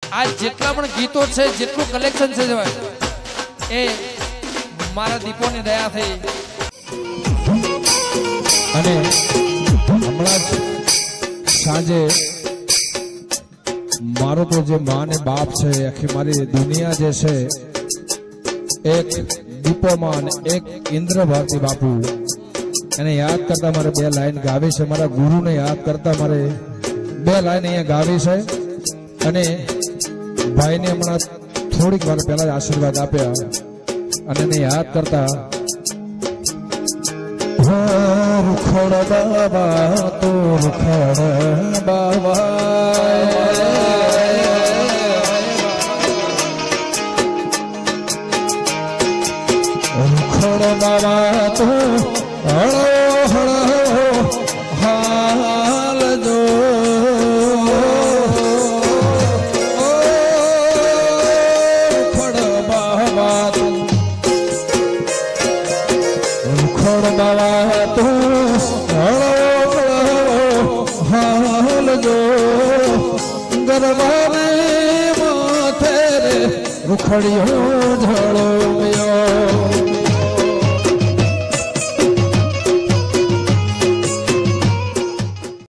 आज જેટલા પણ ગીતો છે જેટલું કલેક્શન છે એ મારા દીપોની દયા થઈ અને હમણાં સાંજે મારો તો જે માં ને બાપ છે આખી મારી દુનિયા જે છે એક દીપોમાં એક ઇન્દ્ર ભારતી બાપુ એને યાદ કરતા મારે બે લાઈન ગાવી છે મારા ગુરુને યાદ કરતા મારે બે લાઈન અહીંયા ગાવી છે અને ભાઈને હમણાં થોડીક વાર પહેલા જ આશીર્વાદ આપ્યા અને એને યાદ કરતા રૂખડ બાબા તો રૂખડ બાબા રૂખડ બાબા તો હળો હળો હાલ જો બાવા તો હાલ જો ગરબાને માથે રે રૂખડિયો ઝળો